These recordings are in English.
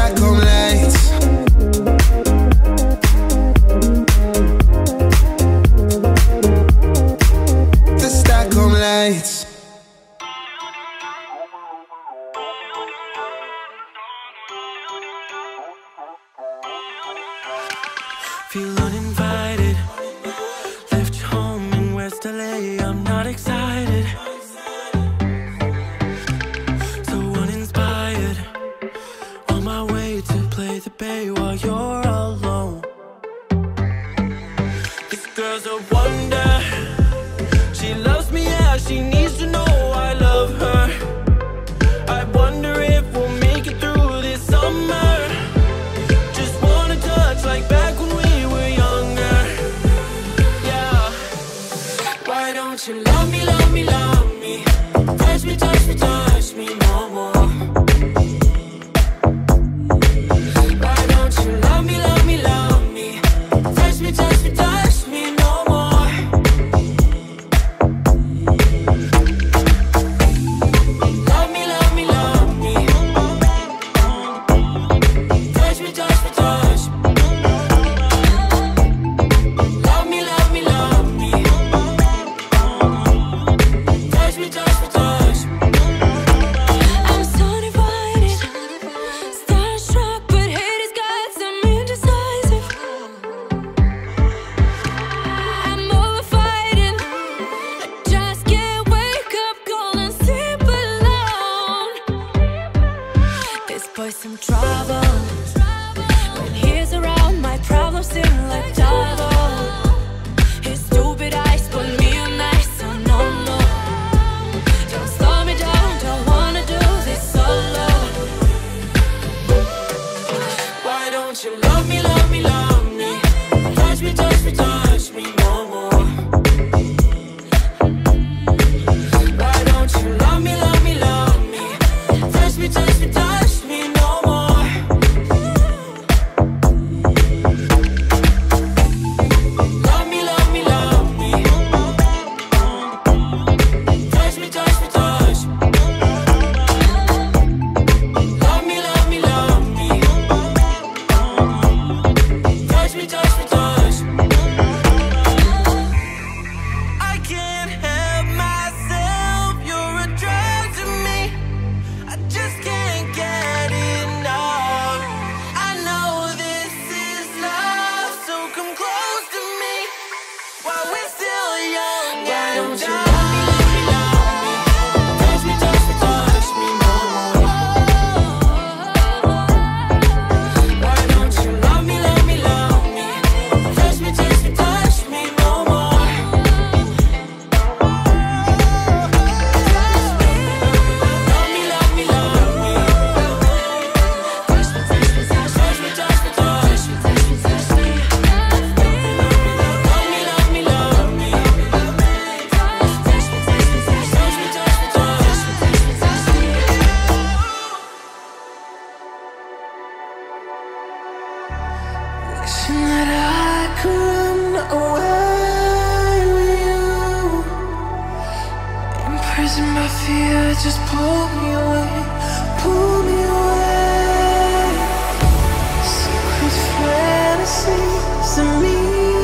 Stockholm lights. The Stockholm lights. Feel uninvited. Left your home in West LA. I'm not excited. So uninspired. On my way to play the bay while you're alone. This girl's a wonder. She loves me, yeah, she needs to know I love her. I wonder if we'll make it through this summer. Just wanna touch like back when we were younger. Yeah. Why don't you love me, love me, love me? Touch me, touch me, touch me no more. Why don't you love me, love me, love me? Touch me, touch me, touch me no more. Love me, love me, love me. Touch me, touch me, touch me. Love me, love me, love me. Touch me, touch me, touch me. I'm so divided, starstruck, but hate has got some indecisive. I'm over fighting, I just can't wake up cold and sleep alone. This boy's some trouble. When he's around, my problems seem like double. His stupid eyes put me on ice, so no, no. Don't slow me down, don't wanna do this solo. Why don't you love me, love me, love me? Touch me, touch me, touch me no more. Why don't you love me, love me, love me? Touch me, touch me, touch me no more. Love me, love me, love me. Touch me, touch me, touch me. Love me, love me, love me. Touch me, touch me, touch me. I can't help myself, you're a drug to me. I just can't get enough. I know this is love, so come close to me while we're still young. Why don't you love me, love me, love me? Touch me, touch me, touch me no more. Why don't you love me, love me, love me? Touch me, touch me, touch me no more. Love me, love me, love me. Touch me, touch me, touch me, touch me, touch me, touch me, touch me. Love me, love me, love me. Touch me, touch me, touch me, touch me, touch me, touch me, touch me, touch me. Wishing that I could run away with you. Imprisoned by fear, just pull me away, pull me away. Secret fantasies of me.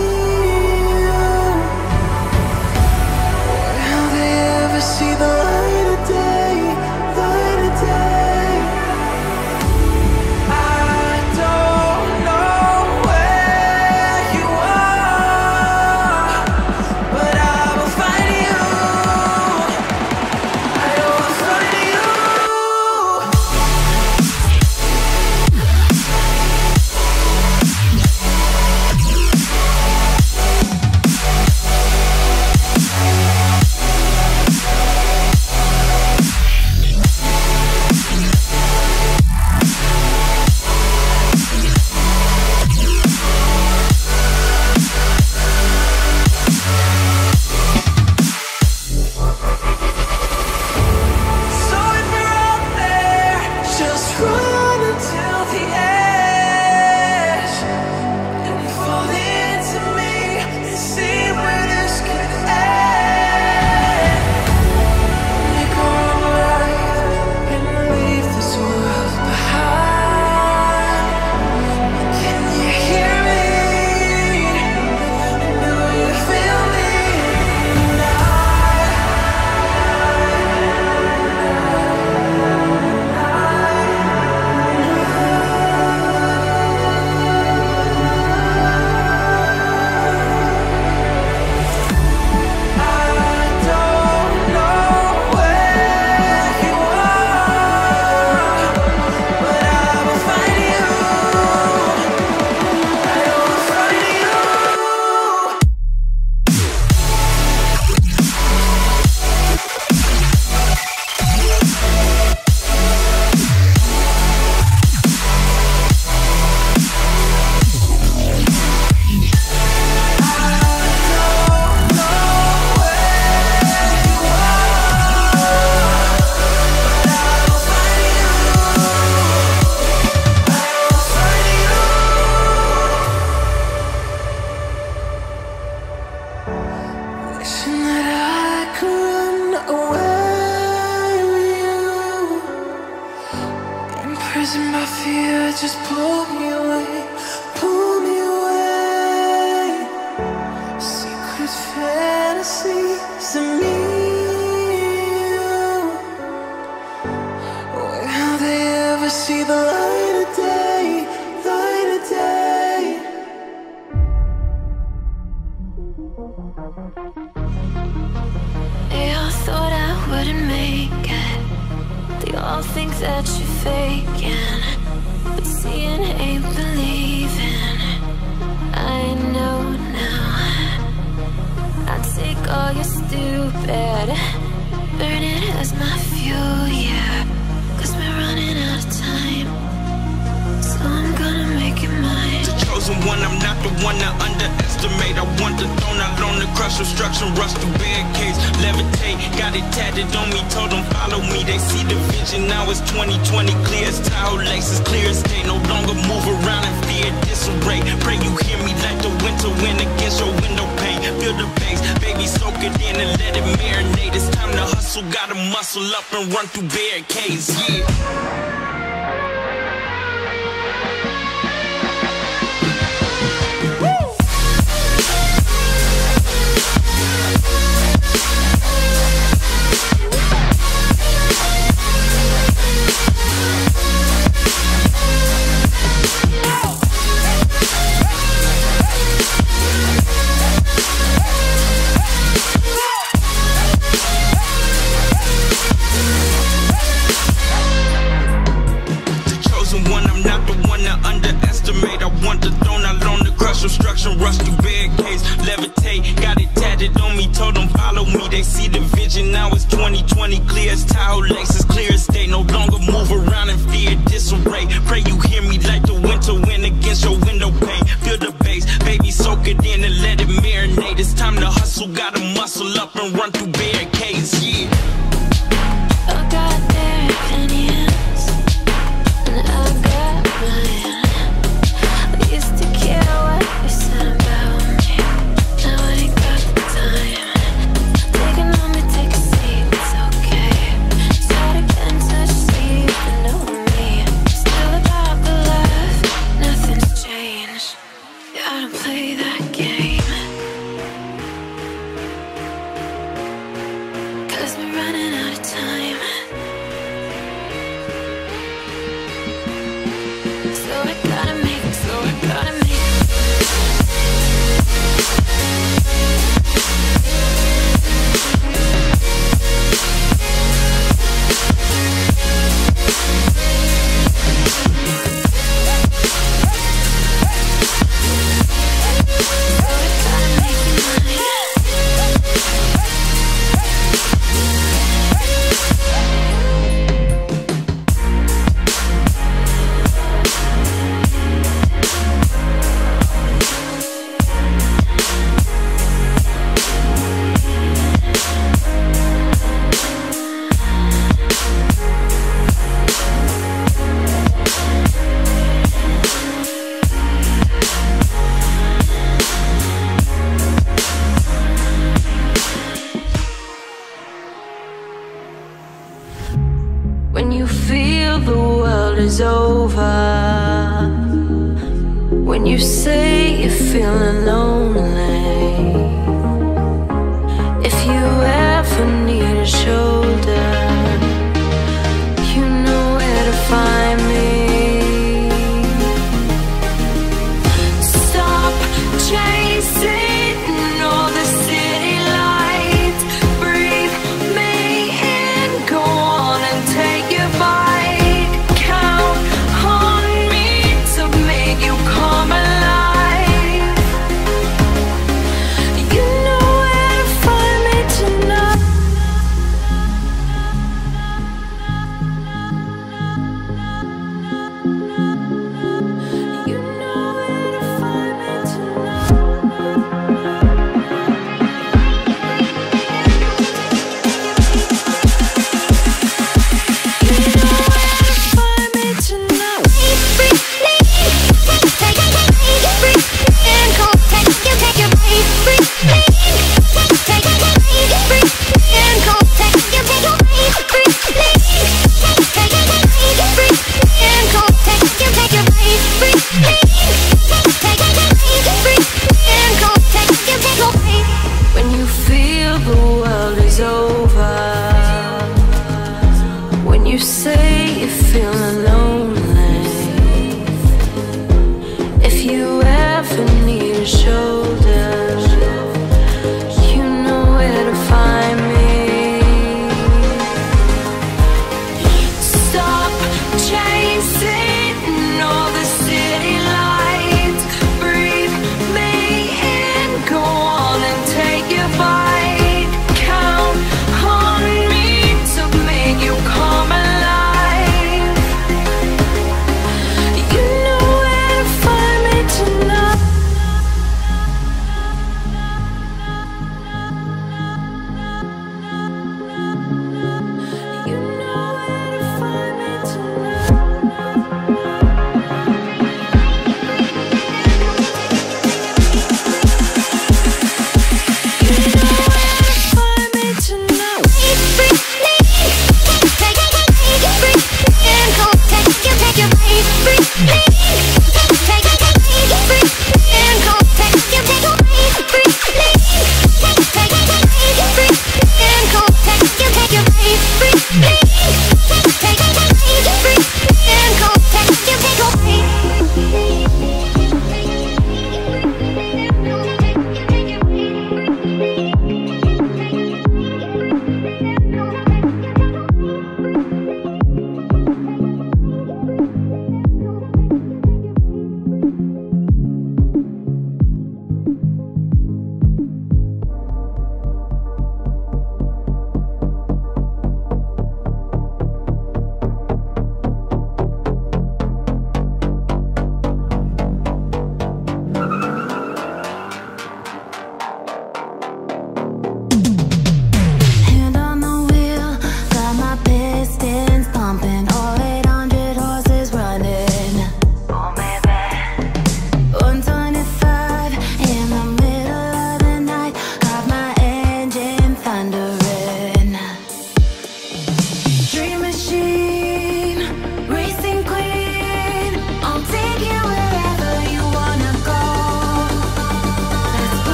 Will they ever see the light of day, light of day? I don't know where you are, but I will find you. I will find you. just pull me away, pull me away. Secret fantasies of me. Will they ever see the light of day, light of day? They all thought I wouldn't make it. They all think that you're faking, but seeing ain't believing. I know now. I take all your stupid, burn it as my fuel, yeah. 'Cause we're running out of time, so I'm gonna make it mine. The chosen one, I'm not the one to underestimate. I want the throne, I loan the crush, obstruction, rush the barricades, levitate. Got it tatted on me, told them follow me. They see the vision, now it's 2020, clear as tile laces, clear as day. No longer move around in fear, disarray. Pray you hear me like the winter wind against your window pane. Feel the bass, baby, soak it in and let it marinate. It's time to hustle, gotta muscle up and run through barricades, yeah. Obstruction, rush through barricades, levitate. Got it tatted on me, told them follow me. They see the vision, now it's 2020, clear as tile laces, clear as day. No longer move around in fear, disarray. Pray you hear me like the winter wind against your window pane. Feel the bass, baby, soak it in and let it marinate. It's time to hustle, gotta muscle up and run through barricades, yeah. I got their opinions, and I got mine. I used to care what you said about me. Now I ain't got the time. Take it on me, take a seat, it's okay. Start again, touch, sleep, and know me. Still about the love, nothing's changed. Gotta play that game, 'cause we're running out of time. So I gotta make it, so I gotta make it. When you feel the world is over, when you say you're feeling lonely, if you ever need a shoulder, you know where to find me. Stop chasing all the city lights, breathe me in, go on and take your bite. Count on me to make you come alive.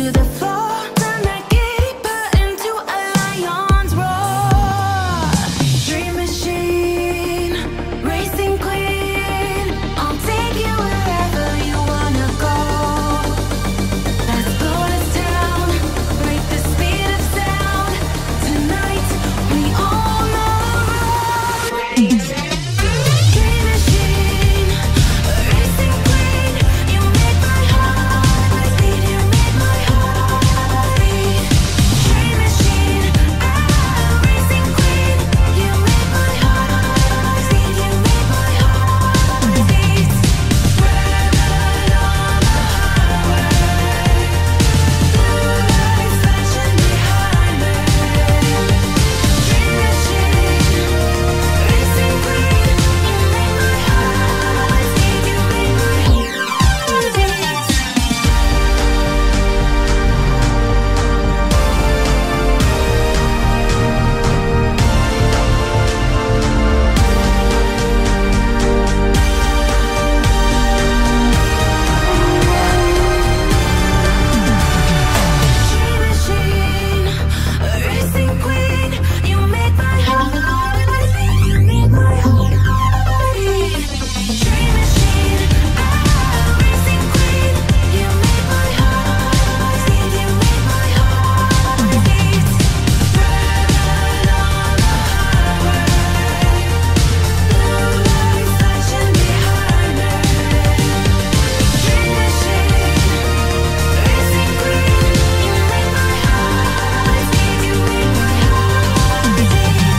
the floor. Turn that keeper into a lion's roar. Dream machine, racing queen, I'll take you wherever you wanna go. Let's blow this town, break the speed of sound. Tonight we own the road. Dream machine, racing queen, you make my heart beat. You make my heart beat. Dream machine, racing queen, you make my heart beat. You make my heart beat. Red light on the highway, blue lights flashing behind me. Dream machine, racing queen, you make my heart beat. You make my heart beat. Dream machine, racing queen, you make my heart beat. You make my heart beat. Dream machine, racing queen, you make my heart beat. You make my heart beat. Red light on the highway, blue lights flashing behind me. Dream machine, racing queen, you make my heart beat. You make my heart beat.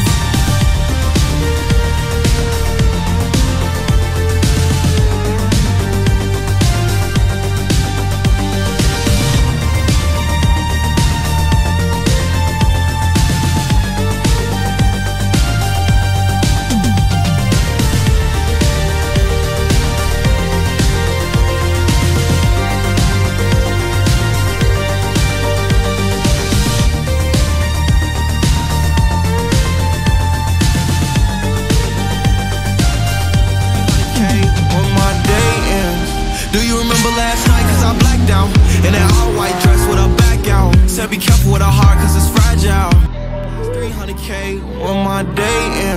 When my day ends. Do you remember last night? Cause I blacked out in that all white dress with a back out. Said be careful with a heart cause it's fragile. 300K when my day ends.